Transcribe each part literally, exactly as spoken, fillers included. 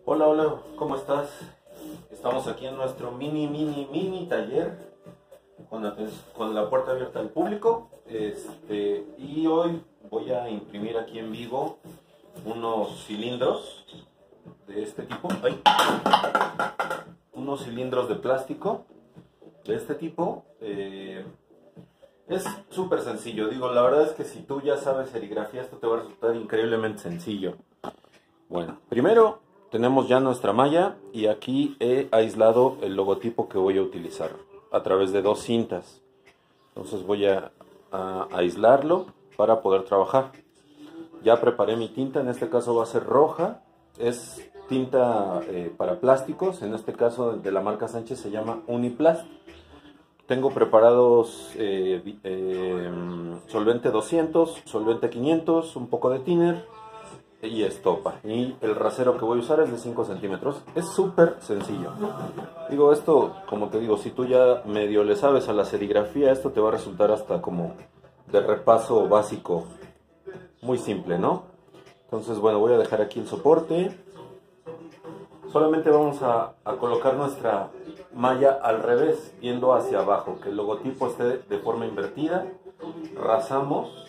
Hola, hola, ¿cómo estás? Estamos aquí en nuestro mini, mini, mini taller con la, con la puerta abierta al público. Este, y hoy voy a imprimir aquí en vivo unos cilindros de este tipo. ¡Ay! Unos cilindros de plástico de este tipo. Eh, es súper sencillo. Digo, la verdad es que si tú ya sabes serigrafía, esto te va a resultar increíblemente sencillo. Bueno, primero tenemos ya nuestra malla y aquí he aislado el logotipo que voy a utilizar a través de dos cintas. Entonces voy a, a aislarlo para poder trabajar. Ya preparé mi tinta, en este caso va a ser roja. Es tinta eh, para plásticos, en este caso de la marca Sánchez se llama Uniplast. Tengo preparados eh, eh, solvente doscientos, solvente quinientos, un poco de thinner y estopa. Y el rasero que voy a usar es de cinco centímetros. Es súper sencillo. Digo, esto, como te digo, si tú ya medio le sabes a la serigrafía, esto te va a resultar hasta como de repaso básico. Muy simple, ¿no? Entonces, bueno, voy a dejar aquí el soporte. Solamente vamos a, a colocar nuestra malla al revés, yendo hacia abajo, que el logotipo esté de forma invertida. Rasamos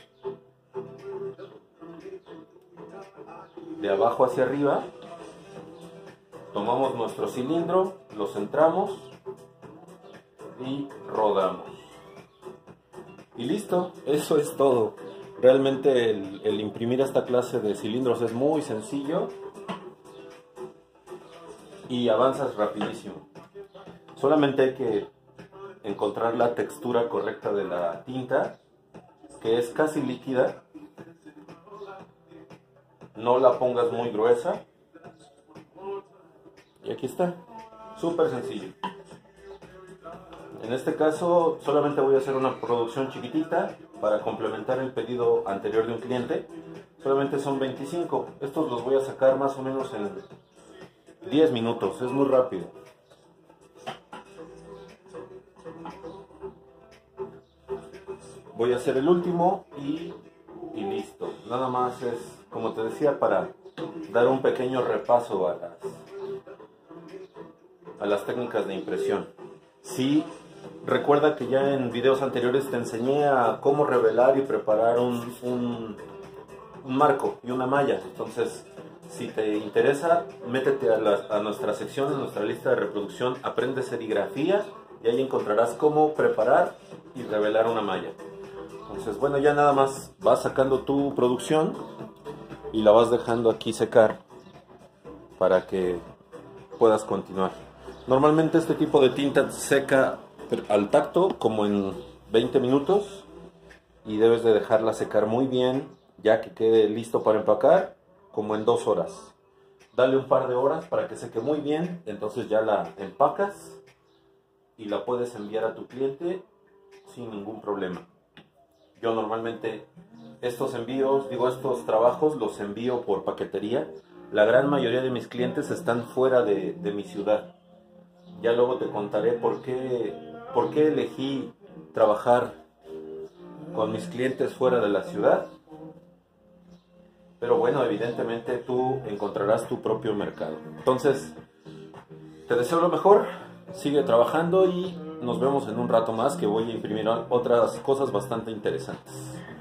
de abajo hacia arriba, tomamos nuestro cilindro, lo centramos y rodamos. Y listo, eso es todo. Realmente el, el imprimir esta clase de cilindros es muy sencillo y avanzas rapidísimo. Solamente hay que encontrar la textura correcta de la tinta, que es casi líquida. No la pongas muy gruesa. Y aquí está. Súper sencillo. En este caso solamente voy a hacer una producción chiquitita para complementar el pedido anterior de un cliente. Solamente son veinticinco. Estos los voy a sacar más o menos en diez minutos. Es muy rápido. Voy a hacer el último y, y listo. Nada más es, como te decía, para dar un pequeño repaso a las, a las técnicas de impresión. Sí, recuerda que ya en videos anteriores te enseñé a cómo revelar y preparar un, un, un marco y una malla. Entonces, si te interesa, métete a, la, a nuestra sección, a nuestra lista de reproducción, aprende serigrafía y ahí encontrarás cómo preparar y revelar una malla. Entonces, bueno, ya nada más vas sacando tu producción y la vas dejando aquí secar para que puedas continuar. Normalmente este tipo de tinta seca al tacto como en veinte minutos y debes de dejarla secar muy bien ya que quede listo para empacar como en dos horas. Dale un par de horas para que seque muy bien, entonces ya la empacas y la puedes enviar a tu cliente sin ningún problema. Yo normalmente estos envíos, digo estos trabajos los envío por paquetería. La gran mayoría de mis clientes están fuera de, de mi ciudad. Ya luego te contaré por qué, por qué elegí trabajar con mis clientes fuera de la ciudad. Pero bueno, evidentemente tú encontrarás tu propio mercado. Entonces, te deseo lo mejor, sigue trabajando y nos vemos en un rato más que voy a imprimir otras cosas bastante interesantes.